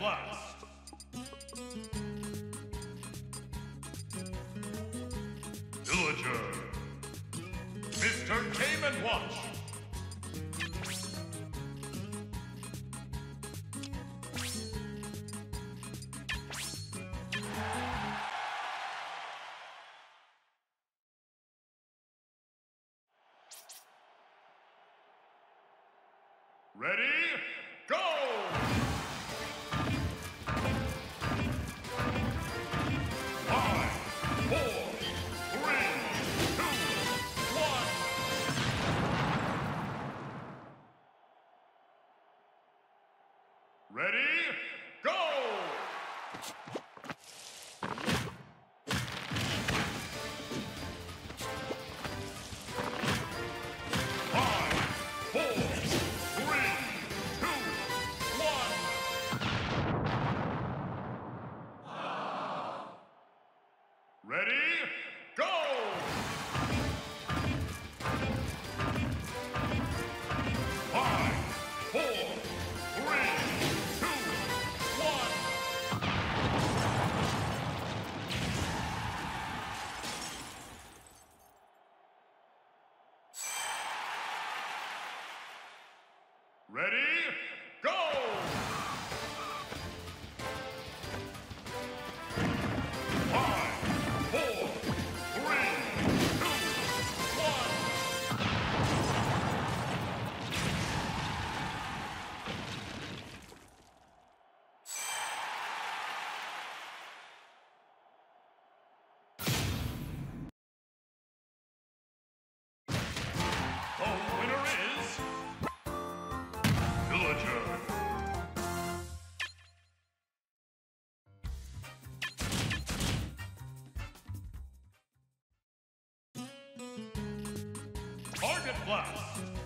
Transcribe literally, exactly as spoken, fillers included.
Blast. Villager. Mister Game and Watch. Ready, go! Five, four, three, two, one. Ready, go! Ready, go! Five, four, three, two, one. Ready, go! The winner is Villager. Target Blast.